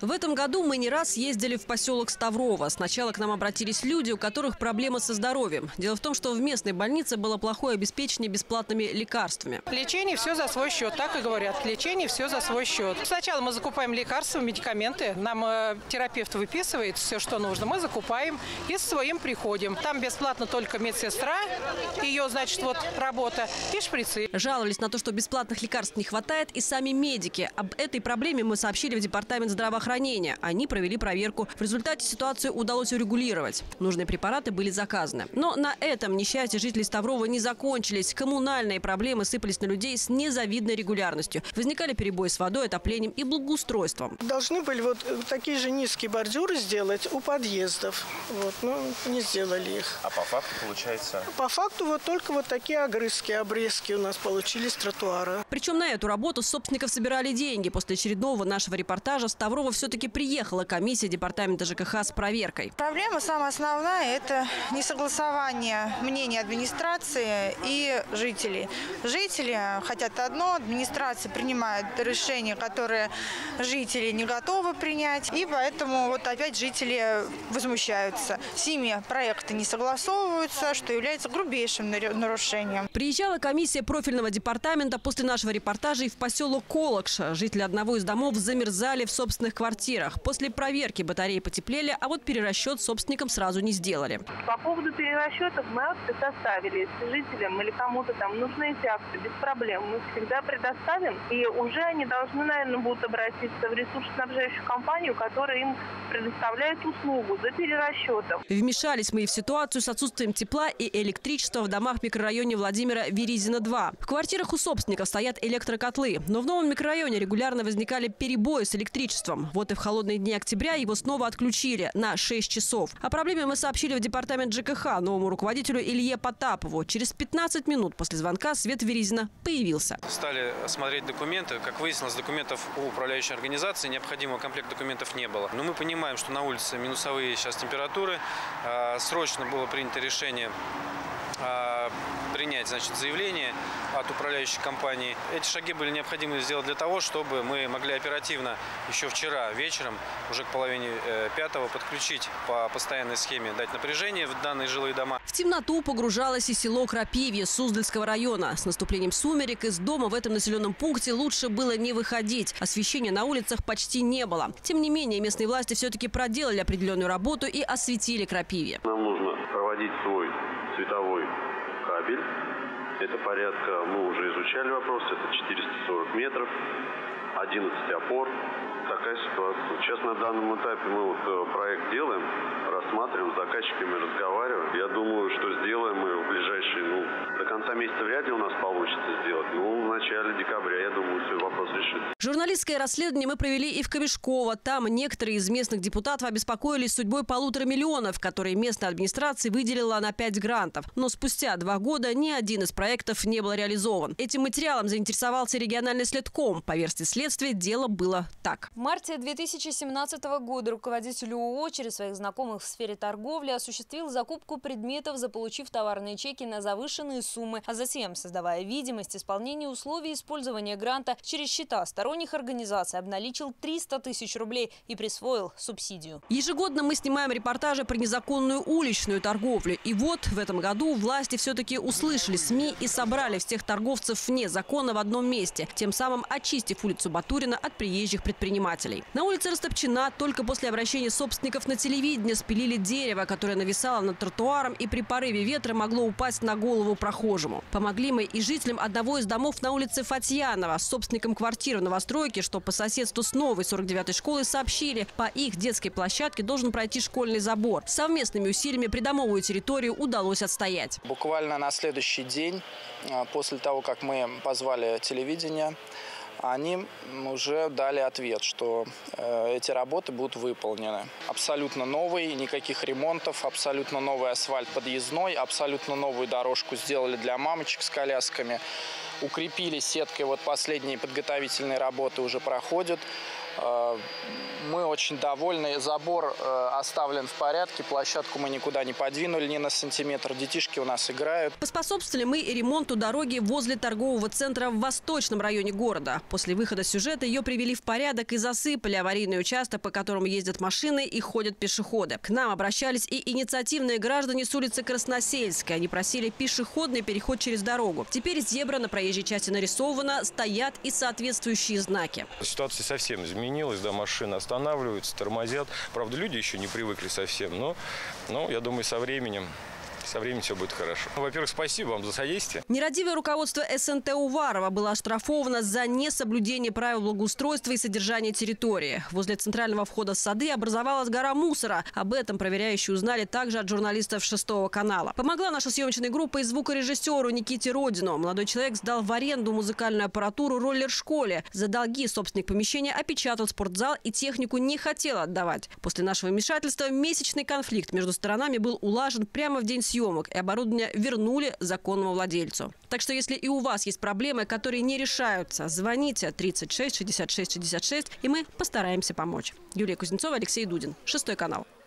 В этом году мы не раз ездили в поселок Ставрово. Сначала к нам обратились люди, у которых проблемы со здоровьем. Дело в том, что в местной больнице было плохое обеспечение бесплатными лекарствами. Лечение все за свой счет, так и говорят. Лечение все за свой счет. Сначала мы закупаем лекарства, медикаменты. Нам терапевт выписывает все, что нужно. Мы закупаем и с своим приходим. Там бесплатно только медсестра, ее, значит, вот работа, и шприцы. Жаловались на то, что бесплатных лекарств не хватает, и сами медики. Об этой проблеме мы сообщили в департамент здравоохранения. Они провели проверку. В результате ситуацию удалось урегулировать. Нужные препараты были заказаны. Но на этом несчастья жителей Ставрова не закончились. Коммунальные проблемы сыпались на людей с незавидной регулярностью. Возникали перебои с водой, отоплением и благоустройством. Должны были вот такие же низкие бордюры сделать у подъездов. Вот, но не сделали их. А по факту получается? По факту вот только вот такие огрызки, обрезки у нас получились тротуара. Причем на эту работу с собственников собирали деньги. После очередного нашего репортажа в Ставрово все-таки приехала комиссия департамента ЖКХ с проверкой. Проблема самая основная – это несогласование мнений администрации и жителей. Жители хотят одно, администрация принимает решения, которые жители не готовы принять. И поэтому вот опять жители возмущаются. С ними проекты не согласовываются, что является грубейшим нарушением. Приезжала комиссия профильного департамента после нашего репортажа и в поселок Колокша. Жители одного из домов замерзали в собственных квартирах. После проверки батареи потеплели, а вот перерасчет собственникам сразу не сделали. По поводу перерасчетов мы акты составили. Если жителям или кому-то там нужны эти акты, без проблем. Мы всегда предоставим. И уже они должны, наверное, будут обратиться в ресурсоснабжающую компанию, которая им предоставляет услугу за перерасчетом. Вмешались мы и в ситуацию с отсутствием тепла и электричества в домах в микрорайоне Владимира Веризина 2. В квартирах у собственников стоят электрокотлы. Но в новом микрорайоне регулярно возникали перебои с электричеством. Вот и в холодные дни октября его снова отключили на 6 часов. О проблеме мы сообщили в департамент ЖКХ новому руководителю Илье Потапову. Через 15 минут после звонка свет Веризина появился. Стали смотреть документы. Как выяснилось, документов у управляющей организации необходимого комплекта документов не было. Но мы понимаем, что на улице минусовые сейчас температуры. Срочно было принято решение принять, значит, заявление от управляющей компании. Эти шаги были необходимы сделать для того, чтобы мы могли оперативно еще вчера вечером, уже к половине пятого, подключить по постоянной схеме, дать напряжение в данные жилые дома. В темноту погружалось и село Крапивье Суздальского района. С наступлением сумерек из дома в этом населенном пункте лучше было не выходить. Освещения на улицах почти не было. Тем не менее, местные власти все-таки проделали определенную работу и осветили Крапивье. Нам нужно проводить свой световой кабель. Это порядка, мы уже изучали вопрос, это 440 метров, 11 опор. Такая ситуация. Сейчас на данном этапе мы вот проект делаем, рассматриваем, с заказчиками разговариваем. Я думаю, что сделаем мы в ближайшие, до конца месяца вряд ли у нас получится сделать. В начале декабря, я думаю, все вопрос решится. Журналистское расследование мы провели и в Камешково. Там некоторые из местных депутатов обеспокоились судьбой 1,5 миллиона, которые местная администрация выделила на 5 грантов. Но спустя 2 года ни один из проектов не был реализован. Этим материалом заинтересовался региональный следком. По версии следствия, дело было так. В марте 2017 года руководитель ООО через своих знакомых в сфере торговли осуществил закупку предметов, заполучив товарные чеки на завышенные суммы, а затем, создавая видимость исполнения условий использования гранта через счета сторонних организаций, обналичил 300 тысяч рублей и присвоил субсидию. Ежегодно мы снимаем репортажи про незаконную уличную торговлю. И вот в этом году власти все-таки услышали СМИ и собрали всех торговцев вне закона в одном месте, тем самым очистив улицу Батурина от приезжих предпринимателей. На улице Растопчина только после обращения собственников на телевидение спилили дерево, которое нависало над тротуаром и при порыве ветра могло упасть на голову прохожему. Помогли мы и жителям одного из домов на улице Фатьянова. Собственникам квартиры в новостройке, что по соседству с новой 49-й школой, сообщили, по их детской площадке должен пройти школьный забор. Совместными усилиями придомовую территорию удалось отстоять. Буквально на следующий день, после того, как мы позвали телевидение, они уже дали ответ, что эти работы будут выполнены. Абсолютно новый, никаких ремонтов, абсолютно новый асфальт подъездной, абсолютно новую дорожку сделали для мамочек с колясками. Укрепили сеткой, вот последние подготовительные работы уже проходят. Мы очень довольны. Забор оставлен в порядке, площадку мы никуда не подвинули ни на сантиметр. Детишки у нас играют. Поспособствовали мы и ремонту дороги возле торгового центра в восточном районе города. После выхода сюжета ее привели в порядок и засыпали аварийный участок, по которому ездят машины и ходят пешеходы. К нам обращались и инициативные граждане с улицы Красносельской. Они просили пешеходный переход через дорогу. Теперь зебра на проезжей части нарисована, стоят и соответствующие знаки. Ситуация совсем изменилась, да, машины останавливаются, тормозят. Правда, люди еще не привыкли совсем, но я думаю, со временем все будет хорошо. Во-первых, спасибо вам за содействие. Нерадивое руководство СНТ Уварова было оштрафовано за несоблюдение правил благоустройства и содержания территории. Возле центрального входа в сады образовалась гора мусора. Об этом проверяющие узнали также от журналистов 6 канала. Помогла наша съемочная группа и звукорежиссеру Никите Родину. Молодой человек сдал в аренду музыкальную аппаратуру роллер-школе. За долги собственник помещения опечатал спортзал и технику не хотел отдавать. После нашего вмешательства месячный конфликт между сторонами был улажен прямо в день съемок, и оборудование вернули законному владельцу. Так что если и у вас есть проблемы, которые не решаются, звоните 36 66 66, и мы постараемся помочь. Юлия Кузнецова, Алексей Дудин, 6 канал.